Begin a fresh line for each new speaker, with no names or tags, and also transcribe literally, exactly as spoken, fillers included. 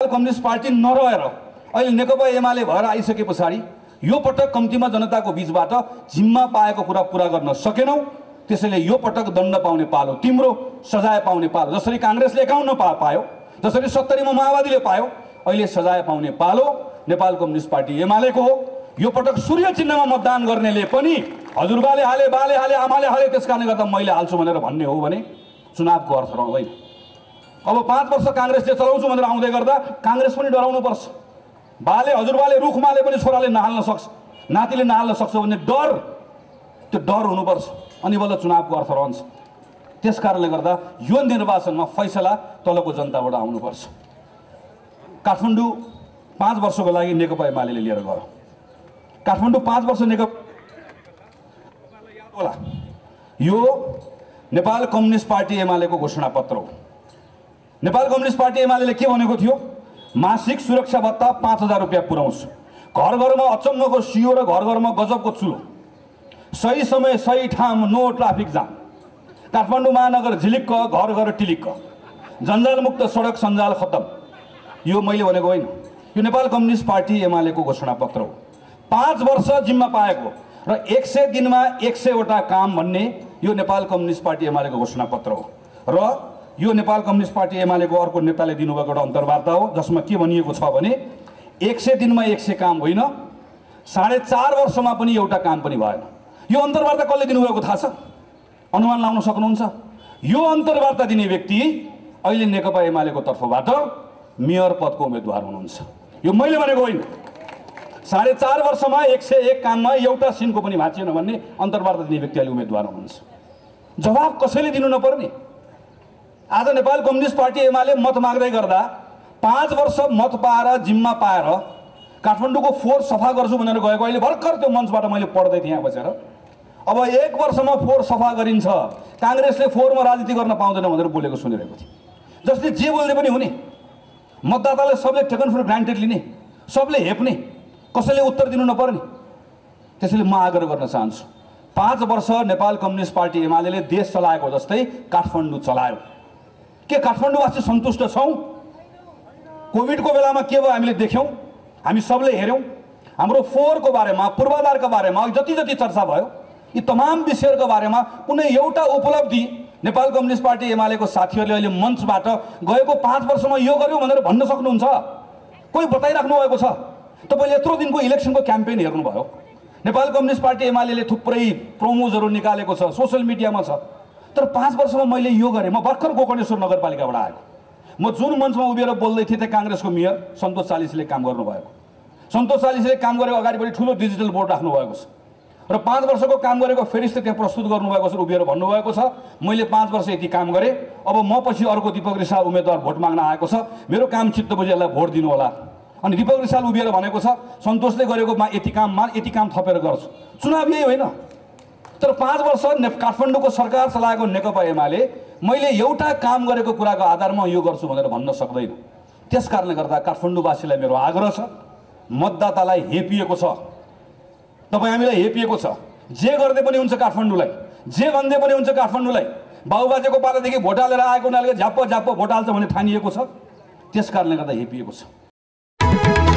Communist party नरहेर अहिले नेकपा एमाले भएर आइसके पछाडि यो पटक कम्तीमा जनताको बीचबाट जिम्मा पाएको कुरा पूरा गर्न सकेनौ। त्यसैले यो पटक दण्ड पाउने पालो तिम्रो, सजाय पाउने पालो। जसरी कांग्रेसले एकाउन्न पा पायो, जसरी सत्तरीमा माओवादीले पायो, अहिले सजाय पाउने पालो नेपाल कम्युनिस्ट पार्टी एमालेको हो। यो पटक सूर्य चिन्हमा मतदान गर्नेले पनि हजुरबाले हाले, बाले हाले, आमाले हाले, त्यसकारणले गर्दा मैले हाल्छु भनेर भन्ने हो भने चुनावको अर्थ रहँदैन। अब पाँच वर्ष कांग्रेसले चलाउँछु भनेर आउँदै गर्दा कांग्रेस पनि डराउनु पर्छ। बाले हजुरबाले रुखमाले पनि छोराले नहाल्न सक्छ, नातिले नहाल्न सक्छ भन्ने डर, त्यो डर हुनुपर्छ, अनि बल्ल चुनावको अर्थ रहन्छ। त्यसकारणले गर्दा यो निर्वाचनमा फैसला तलको जनताबाट आउनुपर्छ। काठमाडौँ पाँच वर्षको लागि नेकपा एमाले लिएर गयो। काठमाडौँ पाँच वर्ष नेकपा होला, यो नेपाल कम्युनिस्ट पार्टी एमालेको घोषणा पत्र हो। नेपाल कम्युनिस्ट पार्टी एमाले के भनेको थियो? मासिक सुरक्षा भत्ता पाँच हजार रुपियाँ पुर्याउँछु, घर घरमा अचम्मको सियो र घर घरमा गजबको चुलो, सही समय सही ठाउँ, नो ट्राफिक जाम, काठमाडौँ महानगर झिलिक्क, घर घर टिलिक्क, जन्जालमुक्त सडक सञ्जाल खत्तम। यो मैले भनेको होइन, यो नेपाल कम्युनिस्ट पार्टी एमालेको घोषणा पत्र हो। पाँच वर्ष जिम्मा पाएको र एक सय दिनमा एक सयवटा काम भन्ने यो नेपाल कम्युनिस्ट पार्टी एमालेको घोषणा पत्र हो। र यो नेपाल कम्युनिस्ट पार्टी एमालेको अर्को नेताले दिनुभएको एउटा अन्तर्वार्ता हो, जसमा के भनिएको छ भने एक सय दिनमा एक सय काम होइन, साढे चार वर्षमा पनि एउटा काम पनि भएन। यो अन्तर्वार्ता कसले दिनुभएको थाहा छ? अनुमान लाउन सक्नुहुन्छ? यो अन्तर्वार्ता दिने व्यक्ति अहिले नेकपा एमालेको तर्फबाट मेयर पदको उम्मेदवार हुनुहुन्छ। यो मैले भनेको होइन। साढे चार वर्षमा एक सय एक काममा एउटा सिनको पनि भाँचिएन भन्ने अन्तर्वार्ता दिने व्यक्ति अहिले उम्मेदवार हुनुहुन्छ। जवाब कसैले दिनु नपर्ने? आज नेपाल कम्युनिस्ट पार्टी एमाले मत माग्दै गर्दा पाँच वर्ष मत पाएर जिम्मा पाएर काठमाडौँको फोहोर सफा गर्छु भनेर गएको, अहिले भर्खर त्यो मञ्चबाट मैले पढ्दै थिएँ यहाँ बसेर। अब एक वर्षमा फोहोर सफा गरिन्छ, कांग्रेसले फोहोरमा राजनीति गर्न पाउँदैन भनेर बोलेको सुनिरहेको थिएँ। जसले जे बोल्दै पनि हुने, मतदाताले सबले टेकन फर ग्रान्टेड लिने, सबले हेप्ने, कसैले उत्तर दिनु नपर्ने। त्यसैले म आग्रह गर्न चाहन्छु, पाँच वर्ष नेपाल कम्युनिस्ट पार्टी एमाले देश चलाएको जस्तै काठमाडौँ चलायो। के काठमाडौँवासी सन्तुष्ट छौँ? कोभिडको बेलामा के भयो हामीले देख्यौँ, हामी सबले हेऱ्यौँ। हाम्रो फोहोरको बारेमा, पूर्वाधारको बारेमा जति जति चर्चा भयो, यी तमाम विषयहरूको बारेमा कुनै एउटा उपलब्धि नेपाल कम्युनिस्ट पार्टी एमालेको साथीहरूले अहिले मञ्चबाट गएको पाँच वर्षमा यो गर्यो भनेर भन्न सक्नुहुन्छ? कोही बताइराख्नु भएको छ? तपाईँले यत्रो दिनको इलेक्सनको क्याम्पेन हेर्नुभयो, नेपाल कम्युनिस्ट पार्टी एमाले थुप्रै प्रोमोजहरू निकालेको छ, सोसियल मिडियामा छ। तर पाँच वर्षमा मैले यो गरेँ। म भर्खर गोकर्णेश्वर नगरपालिकाबाट आएको, म जुन मञ्चमा उभिएर बोल्दै थिएँ त्यहाँ काङ्ग्रेसको मेयर सन्तोष चालिसले काम गर्नुभएको। सन्तोष चालिसले काम गरेको अगाडिपट्टि ठुलो डिजिटल बोर्ड राख्नुभएको छ र पाँच वर्षको काम गरेको फेरिस्त त्यहाँ प्रस्तुत गर्नुभएको छ, उभिएर भन्नुभएको छ मैले पाँच वर्ष यति काम गरेँ, अब म पछि अर्को दीपक रिसाल उम्मेदवार भोट माग्न आएको छ, मेरो काम चित्त बुझी यसलाई भोट दिनु होला। अनि दीपक रिसाल उभिएर भनेको छ सन्तोषले गरेकोमा यति काममा यति काम थपेर गर्छु। चुनाव यही होइन। तर पाँच वर्ष काठमाडौँको सरकार चलाएको नेकपा एमाले मैले एउटा काम गरेको कुराको आधारमा यो गर्छु भनेर भन्न सक्दैन। त्यसकारणले गर्दा काठमाडौँवासीलाई मेरो आग्रह छ, मतदातालाई हेपिएको छ, तपाईँ हामीलाई हेपिएको छ। जे गर्दै पनि हुन्छ काठमाडौँलाई, जे भन्दै पनि हुन्छ काठमाडौँलाई। बाबुबाजेको पालादेखि भोट हालेर आएको उनीहरूले झ्याप्प झ्याप्प भोट हाल्छ भन्ने ठानिएको छ। त्यसकारणले गर्दा हेपिएको छ।